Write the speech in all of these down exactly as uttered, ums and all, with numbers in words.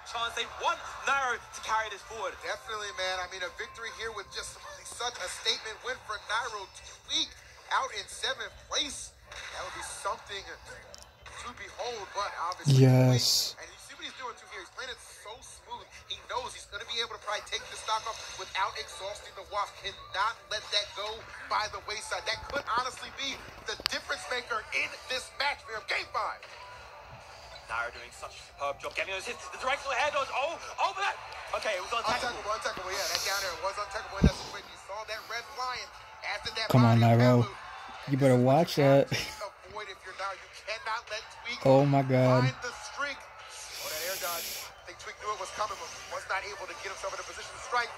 chance. They want Nairo to carry this forward. Definitely, man. I mean, a victory here with just such a statement win for Nairo. Tweak out in seventh place. That would be something to behold, but obviously. Yes. Tweak, and you see what he's doing too here. He's playing it so smooth. He knows he's going to be able to probably take the stock off without exhausting the Wasp. Cannot let that go by the wayside. That could honestly be the difference maker in this match for game five. Nairo doing such a superb job getting those hits. The directional head dodge. Oh, oh, but that. Okay, it was untechable. Untechable, untechable. Yeah, that down there was untechable. And that's when you saw that red flying after that. Come on, Nairo. You better watch that. Avoid if you're Nairo. You cannot let Tweak oh my God. find the streak. Oh, that air dodge. I think Tweak knew it was coming, but was not able to get himself in a position to strike.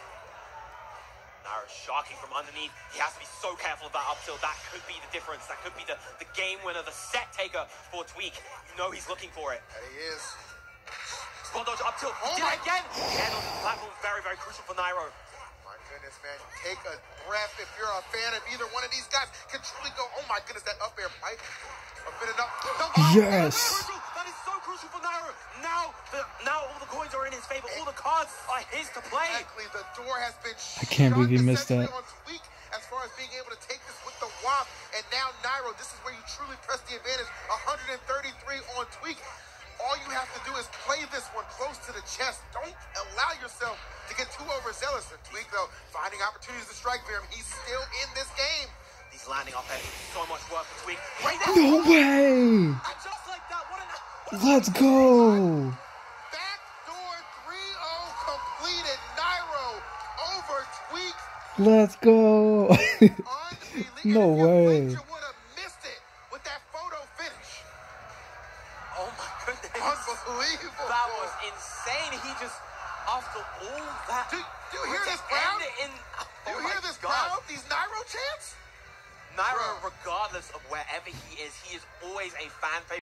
Nairo sharking from underneath. He has to be so careful of that up tilt. That could be the difference. That could be the, the game winner, the set taker for Tweak. You know he's looking for it. And he is. Spot dodge up tilt. Oh Did my it again. The end on the platform is very, very crucial for Nairo. My goodness, man. Take a breath if you're a fan of either one of these guys. Can truly go, oh my goodness, that up air pipe. A bit enough. No, yes. That is, that is so crucial for Nairo. Now, the, now all the coins are in his favor. All the cards are his to play. Exactly. The door has been I can't believe you missed that. On Tweak as far as being able to take this with the W A P. And now Nairo, this is where you truly press the advantage. one thirty-three on Tweak. All you have to do is play this one close to the chest. Don't allow yourself to get too overzealous. And Tweak, though, finding opportunities to strike for him. He's still in this game. He's landing up there. So much work for Tweak. Right there. No way. And just like that, what an... What Let's go. Backdoor three oh completed. Nairo over Tweak. Let's go. No way. You would have missed it with that photo finish. Oh my goodness. Unbelievable. That was insane. He just, after all that... Do, do you hear this to crowd? end it in, Do you oh hear my this God. crowd? These Nairo chants? Nairo, regardless of wherever he is, he is always a fan favorite.